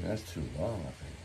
That's too long, I think.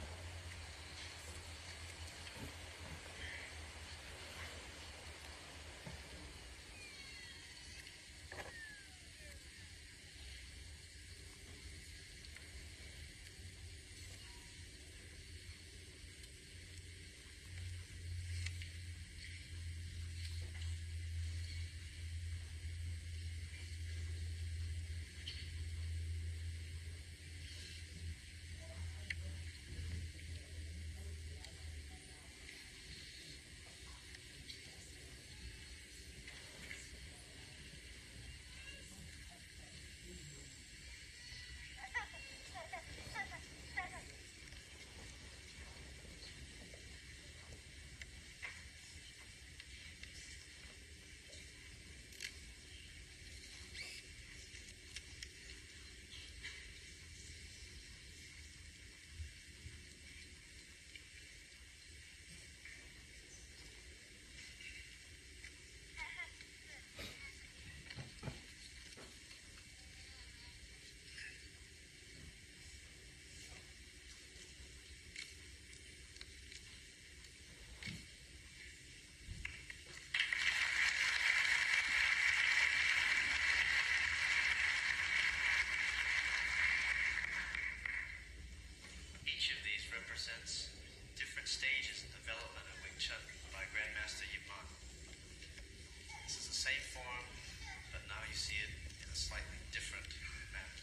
Each of these represents different stages of development of Wing Chun by Grandmaster Jiu Wan. This is the same form, but now you see it in a slightly different manner.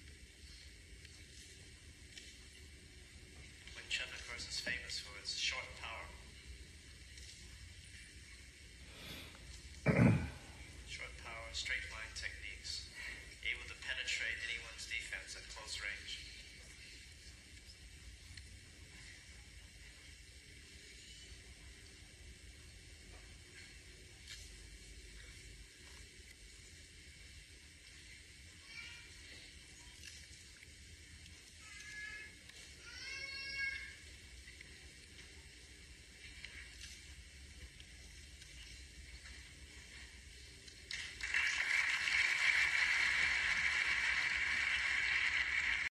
Wing Chun, of course, is famous for its short